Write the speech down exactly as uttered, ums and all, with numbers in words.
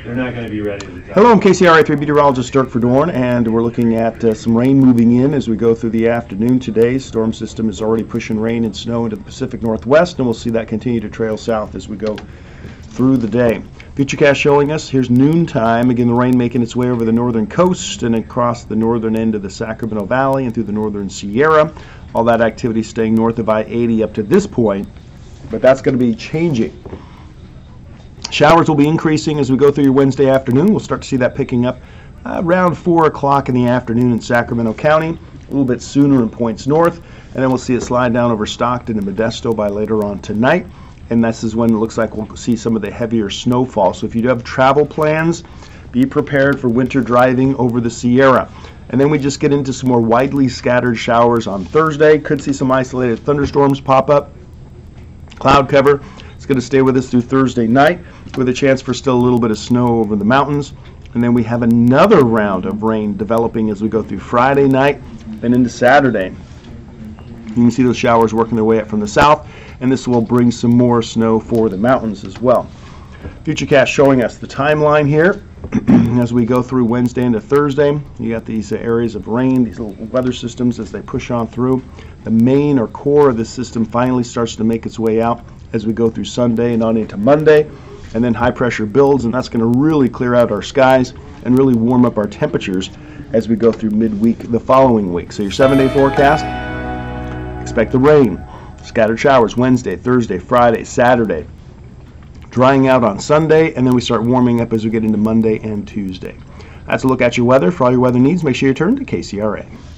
they're not going to be ready to tell. Hello, I'm K C R A three meteorologist Dirk Verdoorn, and we're looking at uh, some rain moving in as we go through the afternoon today. Storm system is already pushing rain and snow into the Pacific Northwest, and we'll see that continue to trail south as we go through the day. Futurecast showing us, here's noontime. Again, the rain making its way over the northern coast and across the northern end of the Sacramento Valley and through the northern Sierra. All that activity staying north of I eighty up to this point, but that's going to be changing. Showers will be increasing as we go through your Wednesday afternoon. We'll start to see that picking up uh, around four o'clock in the afternoon in Sacramento County, a little bit sooner in points north, and then we'll see it slide down over Stockton and Modesto by later on tonight. And this is when it looks like we'll see some of the heavier snowfall. So if you do have travel plans, be prepared for winter driving over the Sierra. And then we just get into some more widely scattered showers on Thursday. Could see some isolated thunderstorms pop up. Cloud cover. It's going to stay with us through Thursday night with a chance for still a little bit of snow over the mountains. And then we have another round of rain developing as we go through Friday night and into Saturday. You can see those showers working their way up from the south, and this will bring some more snow for the mountains as well. Futurecast showing us the timeline here as we go through Wednesday into Thursday. You got these areas of rain, these little weather systems as they push on through. The main or core of the system finally starts to make its way out as we go through Sunday and on into Monday, and then high pressure builds, and that's going to really clear out our skies and really warm up our temperatures as we go through midweek the following week. So your seven-day forecast, expect the rain, scattered showers Wednesday, Thursday, Friday, Saturday, drying out on Sunday, and then we start warming up as we get into Monday and Tuesday. That's a look at your weather. For all your weather needs, make sure you turn to K C R A.